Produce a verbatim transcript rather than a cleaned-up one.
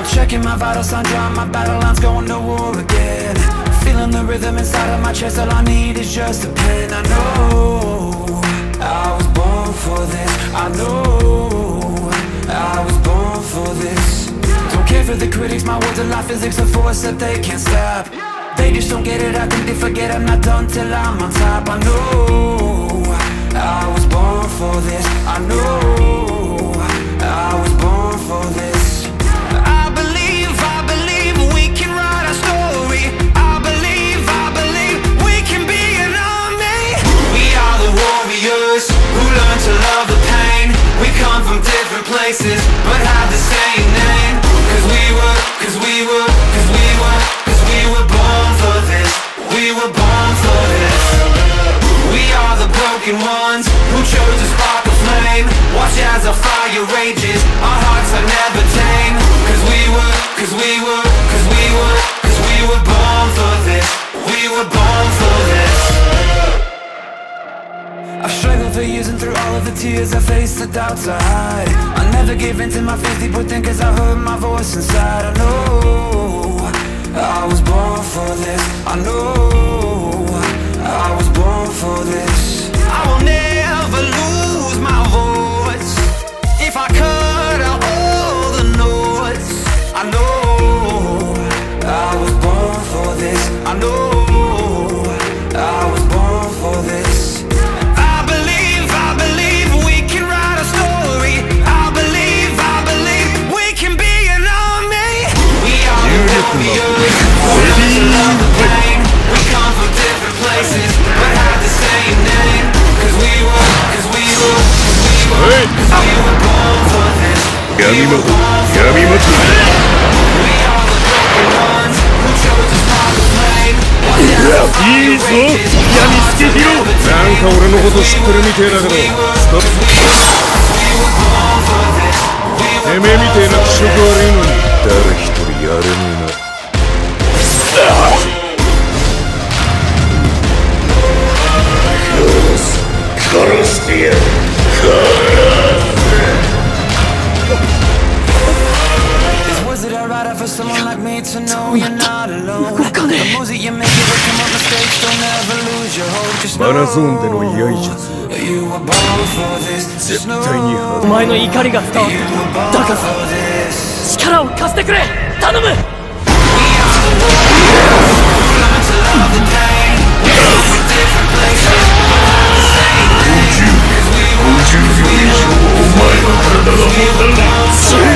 I'm checking my vital signs, drawing my battle lines, going to war again. Feeling the rhythm inside of my chest, all I need is just a pen. I know I was born for this, I know I was born for this. Don't care for the critics, my words are like physics, a force that they can't stop. They just don't get it, I think they forget I'm not done till I'm on top. I know I was born for this, I know I was born for this. I believe, I believe we can write our story. I believe, I believe we can be an army. We are the warriors who learn to love the pain. We come from different places but have the same name. Cause we were, cause we were, cause we were, cause we were born for this. We were born for this. We are the broken ones who chose to spark a flame. Watch as our fire rages, our hearts are never tame. Cause we were, cause we were, cause we were, cause we were born for this. We were born for this. I've struggled for years and through all of the tears I faced the doubts I hide. I never gave in to my fears deep within cause I heard my voice inside. I know I was born for this. I know I was born for this. I will never lose my voice. If I cut out all the noise, I know I was born for this. I know I was born for this. I believe, I believe we can write a story. I believe, I believe we can be an army. We are the warriors who learn to love the pain. We come from different places but have the same name. Cause we were, cause we were, cause we were, cause we were born for this. We were born for this. We are the broken ones who chose to spark the flame. いいぞ、闇つきヒロ。なんか俺のこと知ってるみてえだけど、ストップ。てめえみてえな気色悪いのに誰一人やれねえな。殺してやる。マナゾーンでの居合術絶対にお前の怒りが伝わった。だから力を貸してくれ、頼む。ごじゅうびょう以上お前の体が持たない。